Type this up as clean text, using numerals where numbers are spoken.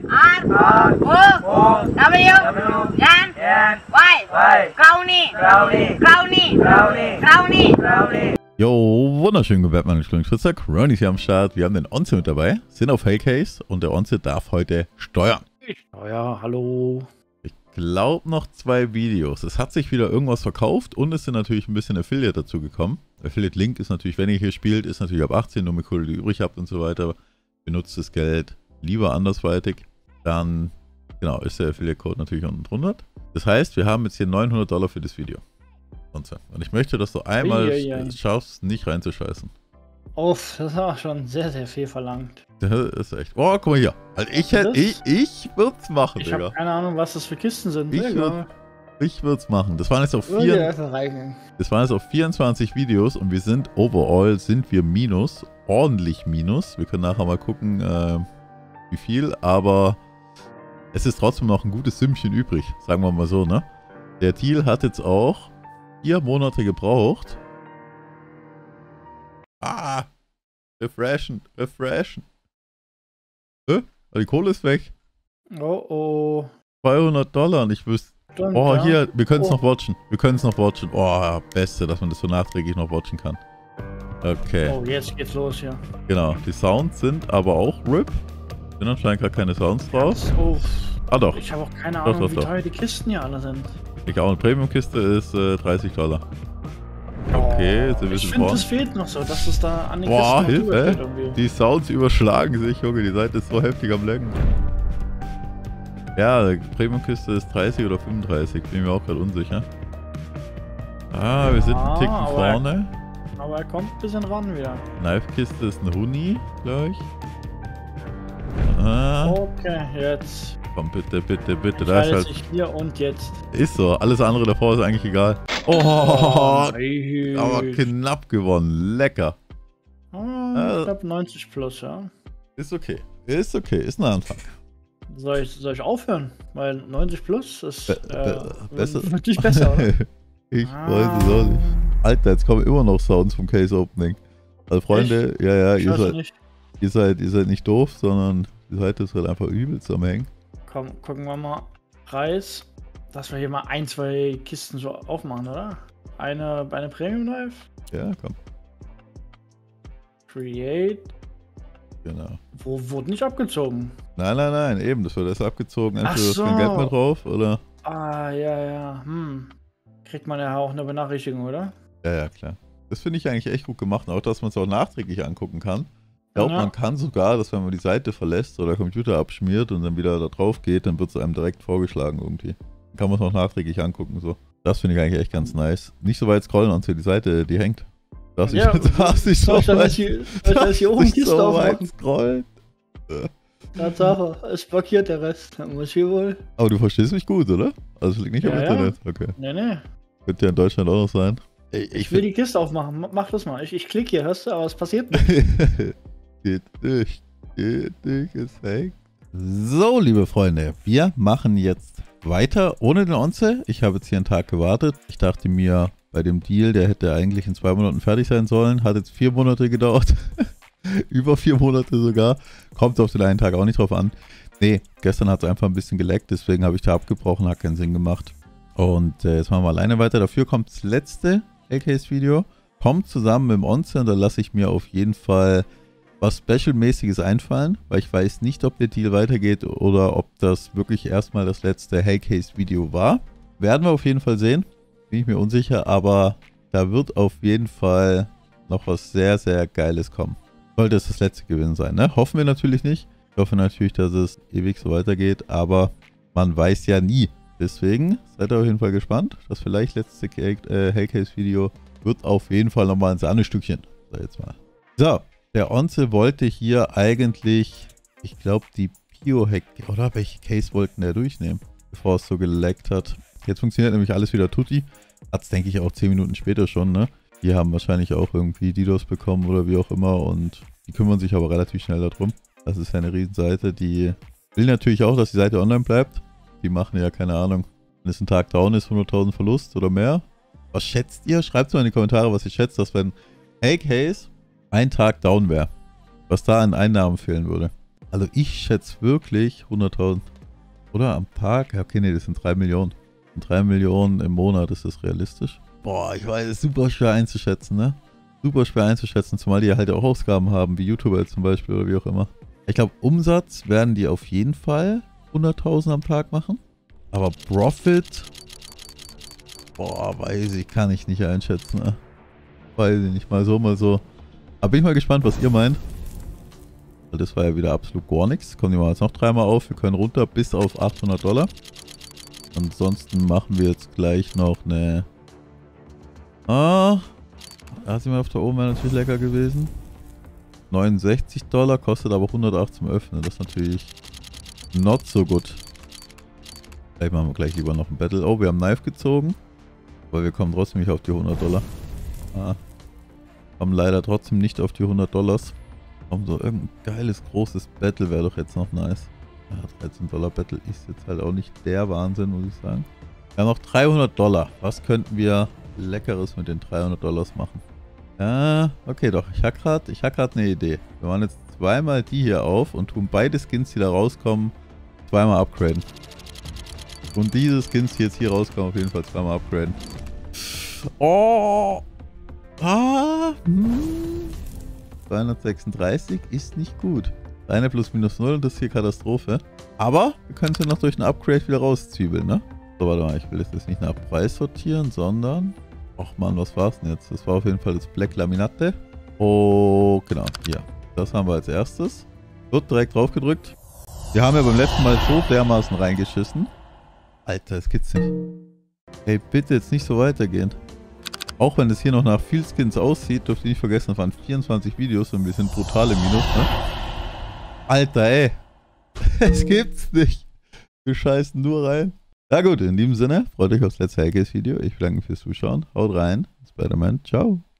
R O W N Y Crowny. Jo, wunderschön gewährt, meine Geschwister. Crowny ist hier am Start. Wir haben den Onze mit dabei, sind auf Hellcase und der Onze darf heute steuern. Ja, hallo. Ich glaube noch 2 Videos. Es hat sich wieder irgendwas verkauft und es sind natürlich ein bisschen Affiliate dazu gekommen. Affiliate-Link ist natürlich, wenn ihr hier spielt, ist natürlich ab 18, nur mit Kohle, die übrig habt und so weiter. Benutzt das Geld lieber andersweitig. Dann, genau, ist der Affiliate-Code natürlich unten drunter. Das heißt, wir haben jetzt hier $900 für das Video. Und ich möchte, dass du einmal schaffst, nicht reinzuscheißen. Uff, das war schon sehr, sehr viel verlangt. Das ist echt. Oh, guck mal hier. Also ich würde es machen, ich Digga. Ich habe keine Ahnung, was das für Kisten sind. Ich würde es machen. Das waren jetzt auf 24 Videos und wir sind overall minus, ordentlich minus. Wir können nachher mal gucken, wie viel, aber es ist trotzdem noch ein gutes Sümmchen übrig, sagen wir mal so, ne? Der Deal hat jetzt auch 4 Monate gebraucht. Ah! Refreshen. Die Kohle ist weg. Oh. $200 und ich wüsste. Stimmt, Oh, ja. hier, wir können es noch watchen. Oh, beste, dass man das so nachträglich noch watchen kann. Okay. Oh, jetzt geht's los, ja. Genau, die Sounds sind aber auch RIP. Sind anscheinend gar keine Sounds drauf. Oh. Ah doch. Ich habe auch keine Ahnung, wie teuer die Kisten hier alle sind. Ich auch, eine Premium-Kiste ist $30. Okay, jetzt ich finde, das fehlt noch so, dass es da an den Boah, Kisten noch Hilfe! irgendwie. Die Sounds überschlagen sich, Junge, die Seite ist so heftig am Laggen. Ja, die Premium-Kiste ist 30 oder 35, bin mir auch gerade unsicher. Ah, wir sind einen Ticken vorne. Aber er kommt ein bisschen ran wieder. Knife-Kiste ist ein Huni, glaube ich. Ah. Okay, jetzt. Komm, bitte. Da ist halt hier und jetzt. Ist so, alles andere davor ist eigentlich egal. Oh, aber knapp gewonnen. Lecker. Knapp 90 plus, ja. Ist okay, ist ein Anfang. Soll ich aufhören? Weil 90 plus ist besser. wirklich besser, oder? Ich weiß es auch nicht. Alter, jetzt kommen immer noch Sounds vom Case Opening. Also Freunde, echt? Ja, ihr seid nicht doof, sondern die Seite ist halt einfach übelst am Hängen. Komm, gucken wir mal. Preis, dass wir hier mal 1, 2 Kisten so aufmachen, oder? Eine Premium Knife. Ja, komm. Create. Genau. Wurde nicht abgezogen. Nein, eben, das wird erst abgezogen. Entweder Ach so. ist kein Geld mehr drauf, oder? Ah, ja. Kriegt man ja auch eine Benachrichtigung, oder? Ja, klar. Das finde ich eigentlich echt gut gemacht. Auch, dass man es auch nachträglich angucken kann. Ich glaube, man kann sogar, dass wenn man die Seite verlässt oder der Computer abschmiert und dann wieder da drauf geht, dann wird es einem direkt vorgeschlagen irgendwie. Dann kann man es noch nachträglich angucken. So. Das finde ich eigentlich echt ganz nice. Nicht so weit scrollen und die Seite, die hängt. Darf ich so weit scrollen? Tatsache, es blockiert der Rest. Dann muss ich wohl. Aber du verstehst mich gut, oder? Also es liegt nicht am Internet. Okay. Nee. Könnte ja in Deutschland auch noch sein. Ich will die Kiste aufmachen. Mach das mal. Ich klicke hier, hörst du? Aber es passiert nicht. Geht nicht, es hängt. So, liebe Freunde, wir machen jetzt weiter ohne den Onze. Ich habe jetzt hier einen Tag gewartet. Ich dachte mir, bei dem Deal, der hätte eigentlich in 2 Monaten fertig sein sollen. Hat jetzt 4 Monate gedauert. Über 4 Monate sogar. Kommt auf den einen Tag auch nicht drauf an. Nee, gestern hat es einfach ein bisschen geleckt, deswegen habe ich da abgebrochen, hat keinen Sinn gemacht. Und jetzt machen wir alleine weiter. Dafür kommt das letzte Hellcase-Video. Kommt zusammen mit dem Onze und da lasse ich mir auf jeden Fall was Special-mäßiges einfallen, weil ich weiß nicht, ob der Deal weitergeht oder ob das wirklich erstmal das letzte Hellcase-Video war. Werden wir auf jeden Fall sehen. Bin ich mir unsicher, aber da wird auf jeden Fall noch was sehr, sehr Geiles kommen. Sollte es das letzte gewesen sein, ne? Hoffen wir natürlich nicht. Ich hoffe natürlich, dass es ewig so weitergeht, aber man weiß ja nie. Deswegen seid ihr auf jeden Fall gespannt. Das vielleicht letzte Hellcase-Video wird auf jeden Fall nochmal ein Sahnestückchen. Sag jetzt mal. So, der Onze wollte hier eigentlich, ich glaube, die Pio-Hack, oder welche Case wollten der durchnehmen, bevor es so geleckt hat. Jetzt funktioniert nämlich alles wieder tutti. Hat es, denke ich, auch 10 Minuten später schon, ne? Die haben wahrscheinlich auch irgendwie DDoS bekommen oder wie auch immer und die kümmern sich aber relativ schnell darum. Das ist ja eine Riesenseite, die will natürlich auch, dass die Seite online bleibt. Die machen ja, keine Ahnung, wenn es ein Tag down ist, 100.000 Verlust oder mehr. Was schätzt ihr? Schreibt mal in die Kommentare, was ihr schätzt, dass wenn Hellcase ein Tag down wäre, was da an Einnahmen fehlen würde. Also ich schätze wirklich 100.000. Oder am Tag? Ja, okay, nee, das sind 3 Millionen. 3 Millionen im Monat, ist das realistisch? Boah, ich weiß, es ist super schwer einzuschätzen, ne? Super schwer einzuschätzen, zumal die ja halt auch Ausgaben haben, wie YouTuber zum Beispiel oder wie auch immer. Ich glaube, Umsatz werden die auf jeden Fall 100.000 am Tag machen. Aber Profit, boah, weiß ich, kann ich nicht einschätzen, ne? Weiß ich nicht, mal so, mal so. Aber bin ich mal gespannt, was ihr meint. Weil das war ja wieder absolut gar nichts. Kommen die mal jetzt noch dreimal auf. Wir können runter bis auf $800. Ansonsten machen wir jetzt gleich noch eine... da sind wir auf der oben, wäre natürlich lecker gewesen. $69, kostet aber 108 zum Öffnen. Das ist natürlich not so gut. Vielleicht machen wir gleich lieber noch ein Battle. Oh, wir haben Knife gezogen. Aber wir kommen trotzdem nicht auf die $100. Kommen leider trotzdem nicht auf die $100. So irgendein geiles, großes Battle wäre doch jetzt noch nice. Ja, $13 Battle ist jetzt halt auch nicht der Wahnsinn, muss ich sagen. Wir haben noch $300. Was könnten wir Leckeres mit den $300 machen? Ja, okay doch. Ich hab grad eine Idee. Wir machen jetzt zweimal die hier auf und tun beide Skins, die da rauskommen, zweimal upgraden. Und diese Skins, die jetzt hier rauskommen, auf jeden Fall zweimal upgraden. Oh! 236 ist nicht gut. Eine plus minus 0 und das ist hier Katastrophe. Aber wir können es ja noch durch ein Upgrade wieder rauszwiebeln, ne? So, warte mal, ich will jetzt nicht nach Preis sortieren, sondern... Ach man, was war es denn jetzt? Das war auf jeden Fall das Black Laminate. Oh, genau, hier. Das haben wir als erstes. Wird direkt drauf gedrückt. Wir haben ja beim letzten Mal so dermaßen reingeschissen. Alter, das geht's nicht. Ey, bitte jetzt nicht so weitergehen. Auch wenn es hier noch nach viel Skins aussieht, dürft ihr nicht vergessen, das waren 24 Videos und wir sind brutal im Minus, ne? Alter, ey. Es gibt's nicht. Wir scheißen nur rein. Ja gut, in diesem Sinne, freut euch aufs letzte Hellcase-Video. Ich bedanke mich fürs Zuschauen. Haut rein. Spider-Man. Ciao.